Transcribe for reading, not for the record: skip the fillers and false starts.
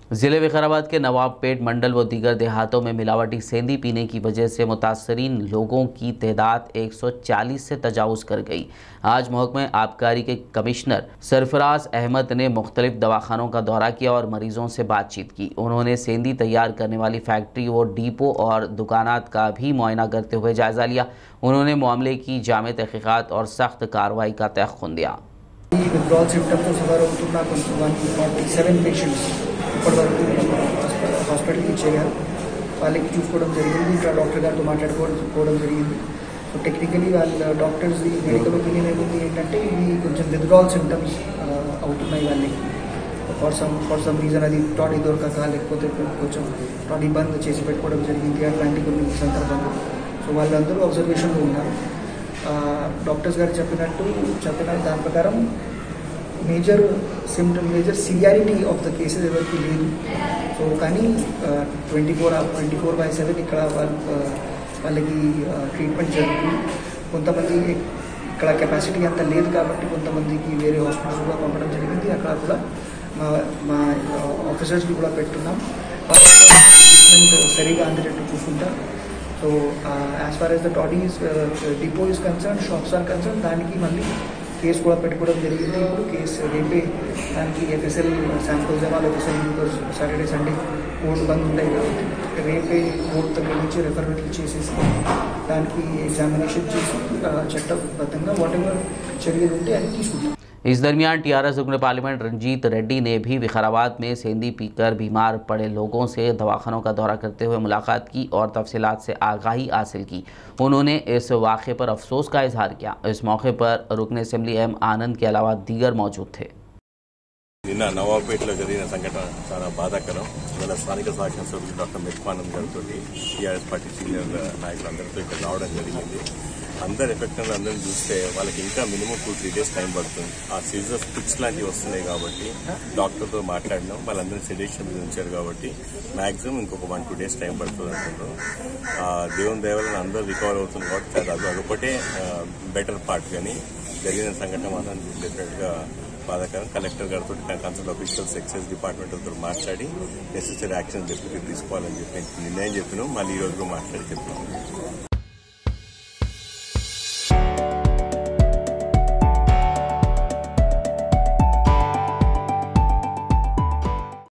जिले विकाराबाद के नवाबपेट मंडल व दीगर देहातों में मिलावटी सेंधी पीने की वजह से मुतासरीन लोगों की तादाद 140 से तजावुज़ कर गई। आज महकमे आबकारी के कमिश्नर सरफराज अहमद ने मुख्तलिफ दवाखानों का दौरा किया और मरीजों से बातचीत की। उन्होंने सेंधी तैयार करने वाली फैक्ट्री व डिपो और दुकानात का भी मुआयना करते हुए जायजा लिया। उन्होंने मामले की जामे तहकीकात और सख्त कार्रवाई का तयख्खुन दिया। ఇప్పటివరకు హాస్పిటల్కి ఇచ్చేయారు. వాళ్ళకి చూసుకోవడం జరిగింది. ఇక్కడ డాక్టర్ గారితో మాట్లాడుకోవడం జరిగింది. సో టెక్నికలీ వాళ్ళ డాక్టర్స్ మెడికల్ ఒపీనియన్ ఏముంది ఏంటంటే ఇవి కొంచెం విత్డ్రాల్ సింటమ్స్ అవుతున్నాయి వాళ్ళకి. ఫర్ సమ్ రీజన్ అది టాడీ దొరకక లేకపోతే కొంచెం టాడీ బంద్ చేసి పెట్టుకోవడం జరిగింది అట్లాంటి కొన్ని సందర్భంలో. సో వాళ్ళందరూ అబ్జర్వేషన్లో ఉన్నారు. డాక్టర్స్ గారు చెప్పిన దాని ప్రకారం major severity of the cases ఎవరికి లేదు. సో కానీ 24/7 ఇక్కడ వాళ్ళకి ట్రీట్మెంట్ జరుగుతుంది. కొంతమంది ఇక్కడ కెపాసిటీ అంత లేదు కాబట్టి కొంతమందికి వేరే హాస్పిటల్స్ కూడా పంపడం జరిగింది. అక్కడ కూడా మా ఆఫీసర్స్కి కూడా పెట్టున్నాం. ట్రీట్మెంట్ సరిగా అందేటట్టు చూసుకుంటాం. So as far as the toddies depot is concern, shops are concern, దానికి మళ్ళీ కేసు కూడా పెట్టుకోవడం జరిగింది. ఇప్పుడు కేసు రేపే దానికి ఎఫ్ఎస్ఎల్ శాంపుల్స్ ఇవ్వాలి. FSL because Saturday Sunday court బంద్ ఉంటాయి కాబట్టి రేపే కోర్టు దగ్గర నుంచి రెఫరెట్ చేసేసి దానికి ఎగ్జామినేషన్ చేసి చట్టబద్ధంగా వాట్ ఎవర్ చర్యలు ఉంటే అది తీసుకుంటాం. इस दरमियान टीआरएस रुकन पार्लियामेंट रंजीत रेड्डी ने भी विकाराबाद में सेंधी पीकर बीमार पड़े लोगों से दवाखानों का दौरा करते हुए मुलाकात की और तफसीलात से आगाही हासिल की। उन्होंने इस वाक़े पर अफसोस का इजहार किया। इस मौके पर रुकन असेंबली एम आनंद के अलावा दीगर मौजूद थे। నిన్న నవాబ్పేటలో జరిగిన సంఘటన చాలా బాధాకరం. ఇవాళ స్థానిక శాసనసభ్యులు డాక్టర్ మెట్పానంద్ గారితో టీఆర్ఎస్ పార్టీ సీనియర్ నాయకులందరితో ఇక్కడ రావడం జరిగింది. అందరు ఎఫెక్ట్ అందరిని చూస్తే వాళ్ళకి ఇంకా మినిమం 2-3 days టైం పడుతుంది. ఆ సీజర్ స్టిక్స్ లాంటివి వస్తున్నాయి కాబట్టి డాక్టర్తో మాట్లాడినాం. వాళ్ళందరినీ సెడేషన్ మీద ఉంచారు కాబట్టి మాక్సిమం ఇంకొక 1-2 days టైం పడుతుంది అనుకుంటున్నాం. దేవుని దేవాలని అందరూ రికవర్ అవుతుంది కాబట్టి అదొకటే బెటర్ పార్ట్. కానీ జరిగిన సంఘటన మాత్రం డెఫినెట్గా బాధాకరం. కలెక్టర్ గారితో కన్సర్న్ ఆఫీషియల్స్, ఎక్సైజ్ డిపార్ట్మెంట్తో మాట్లాడి నెసెసరీ యాక్షన్ డెఫినెట్గా తీసుకోవాలని చెప్పి నిర్ణయం చెప్పినాం. మళ్ళీ ఈ రోజు మాట్లాడి చెప్పినాం.